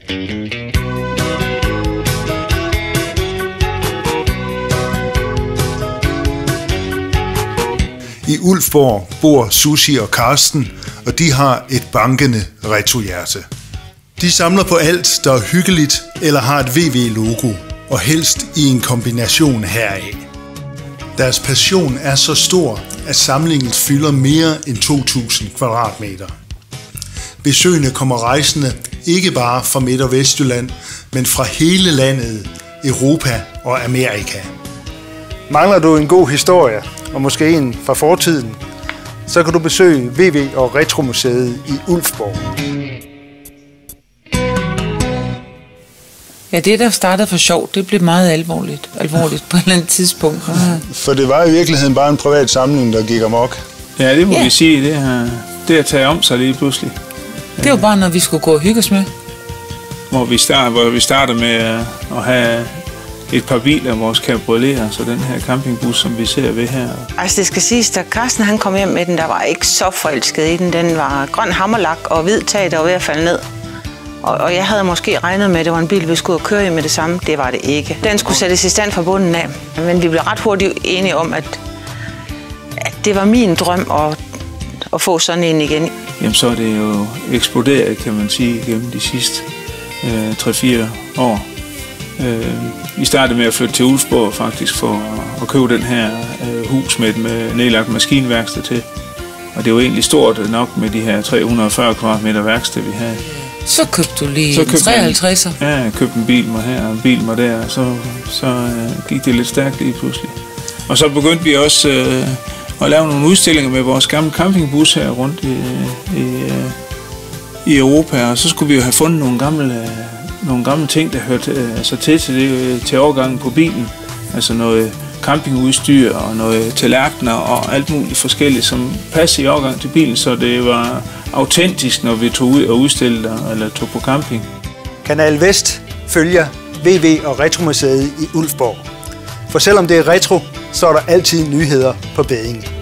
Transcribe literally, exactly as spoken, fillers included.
I Ulfborg bor Susie og Karsten, og de har et bankende retrohjerte. De samler på alt, der er hyggeligt eller har et V V-logo, og helst i en kombination heraf. Deres passion er så stor, at samlingen fylder mere end to tusind kvadratmeter. Besøgende kommer rejsende ikke bare fra Midt- og Vestjylland, men fra hele landet, Europa og Amerika. Mangler du en god historie, og måske en fra fortiden, så kan du besøge V V og Retromuseet i Ulfborg. Ja, det der startede for sjov, det blev meget alvorligt, alvorligt på et eller andet tidspunkt. For det var i virkeligheden bare en privat samling, der gik amok. Ja, det må Ja. vi sige. Det har, det har taget om sig lige pludselig. Det var bare, når vi skulle gå og hygge os med. Hvor vi, start, hvor vi starter med at have et par biler, vores cabrioleter, så den her campingbus, som vi ser ved her. Altså det skal siges, da Carsten han kom hjem med den, der var ikke så forelsket i den. Den var grøn hammerlak og hvid tag, der var ved at falde ned. Og, og jeg havde måske regnet med, at det var en bil, vi skulle ud og køre i med det samme. Det var det ikke. Den skulle sættes i stand fra bunden af. Men vi blev ret hurtigt enige om, at, at det var min drøm at, at få sådan en igen. Jamen så er det jo eksploderet, kan man sige, gennem de sidste øh, tre fire år. Øh, vi startede med at flytte til Ulfborg faktisk for at, at købe den her øh, hus med et med nedlagt maskinværksted til. Og det var egentlig stort nok med de her tre hundrede og fyrre kvadratmeter værksted, vi havde. Så købte du lige Så en købte treoghalvtredser. Ja, jeg købte en bil mig her og en bil mig der, og så, så øh, gik det lidt stærkt lige pludselig. Og så begyndte vi også øh, at lave nogle udstillinger med vores gamle campingbus her rundt i, i, øh, i Europa, og så skulle vi jo have fundet nogle gamle, øh, nogle gamle ting, der hørte øh, altså til, til, det, til overgangen på bilen. Altså noget campingudstyr og noget tallerkener og alt muligt forskelligt, som passede i overgang til bilen, så det var autentisk, når vi tog ud og udstillede eller tog på camping. Kanal Vest følger V V og Retromuseet i Ulfborg. For selvom det er retro, så er der altid nyheder på beddingen.